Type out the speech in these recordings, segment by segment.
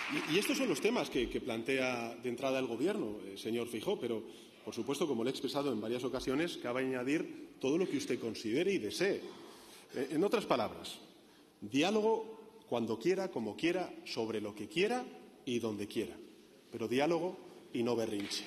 Y estos son los temas que plantea de entrada el Gobierno, señor Feijóo, pero, por supuesto, como le he expresado en varias ocasiones, cabe añadir todo lo que usted considere y desee. En otras palabras, diálogo cuando quiera, como quiera, sobre lo que quiera y donde quiera, pero diálogo y no berrinche.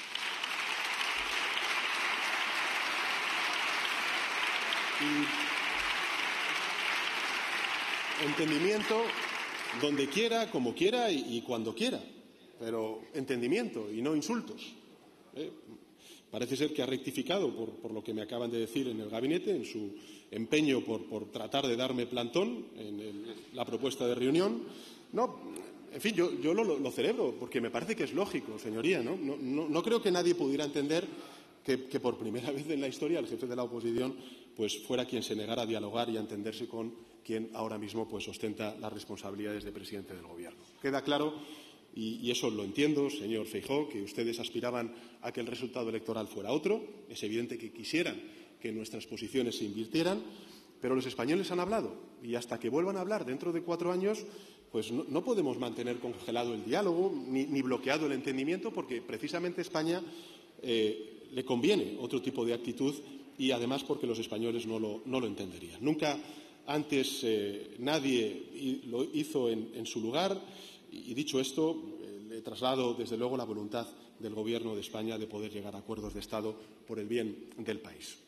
Y entendimiento donde quiera, como quiera y cuando quiera, pero entendimiento y no insultos. Parece ser que ha rectificado por lo que me acaban de decir en el gabinete, en su empeño por tratar de darme plantón en la propuesta de reunión. No, en fin, yo lo celebro porque me parece que es lógico, señoría. No creo que nadie pudiera entender que por primera vez en la historia el jefe de la oposición pues fuera quien se negara a dialogar y a entenderse con quien ahora mismo pues ostenta las responsabilidades de presidente del Gobierno. Queda claro, y eso lo entiendo, señor Feijóo, que ustedes aspiraban a que el resultado electoral fuera otro. Es evidente que quisieran que nuestras posiciones se invirtieran, pero los españoles han hablado y hasta que vuelvan a hablar dentro de 4 años pues no podemos mantener congelado el diálogo ni bloqueado el entendimiento, porque precisamente a España le conviene otro tipo de actitud y además porque los españoles no lo entenderían. Nunca antes nadie lo hizo en su lugar y dicho esto, le traslado desde luego la voluntad del Gobierno de España de poder llegar a acuerdos de Estado por el bien del país.